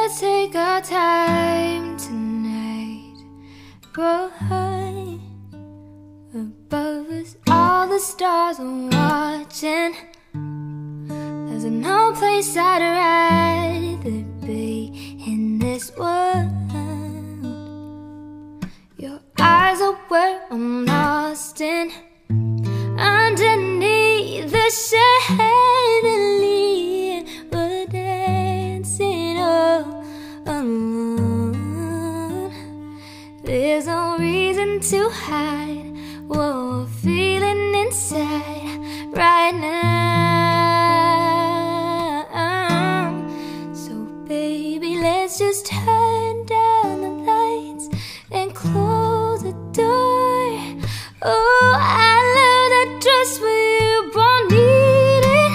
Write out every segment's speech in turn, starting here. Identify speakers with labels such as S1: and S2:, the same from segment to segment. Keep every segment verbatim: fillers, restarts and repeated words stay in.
S1: Let's take our time tonight. Go high above us, all the stars are watching. There's no place I'd rather be in this world. Your eyes are where I'm lost in, underneath the chandelier, we're dancing all alone. There's no reason to hide what we're feeling inside right now. So baby, let's just turn down the lights and close the door. Oh, I love that dress with you, won't need it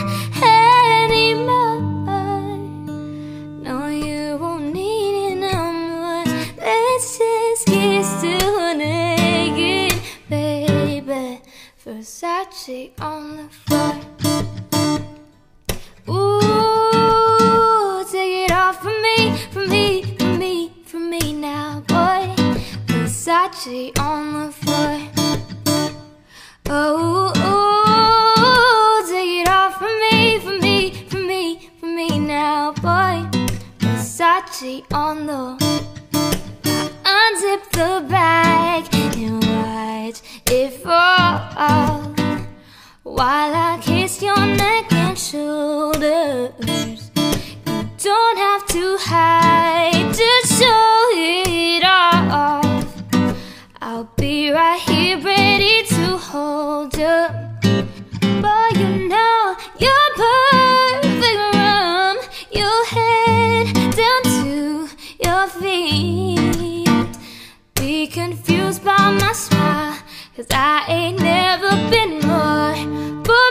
S1: anymore. No, you won't need it no more. Let's just kiss till naked, baby. Versace on the floor. Ooh, take it off from me, from me, from me, from me now, boy. Versace on the floor. Oh, ooh, take it off from me, from me, from me, from me now, boy. Versace on the. Unzip the bag and watch it fall while I kiss your neck and shoulders. You don't have to hide to show it off. I'll be right here ready to hold you. Boy, you know you're perfect from your head down to your feet. Be confused by my smile, 'cause I ain't never been more for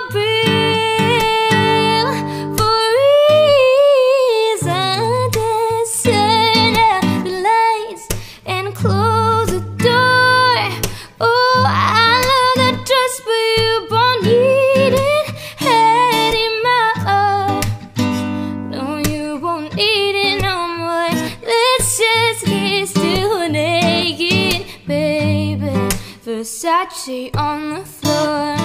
S1: real, for reason. Just turn out the lights and close the door. Oh, I love that dress, but you won't need it anymore. No, you won't need it no more. Let's just kiss till naked, baby. Versace on the floor.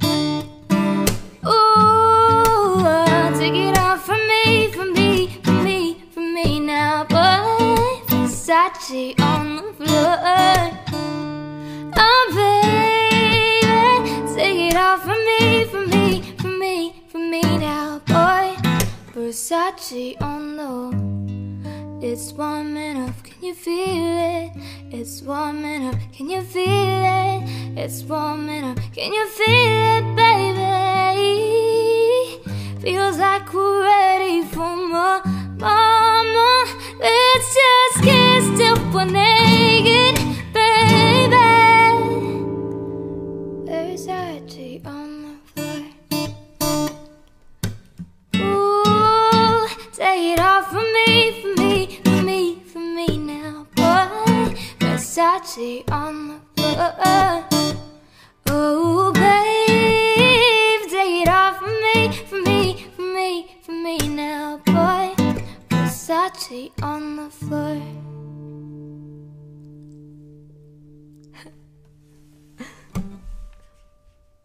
S1: Ooh, take it off from me, from me, from me, from me now, boy. Versace on the floor. Oh, baby, take it off from me, from me, from me, from me now, boy. Versace on the. It's warming up, can you feel it? It's warming up, can you feel it? It's warming up, can you feel it, baby? Feels like we're ready for more, more, more. Let's just kiss till we're naked, baby. Versace on the floor. Ooh, take it off from me, from me, from me, from me now, boy. Versace on the floor.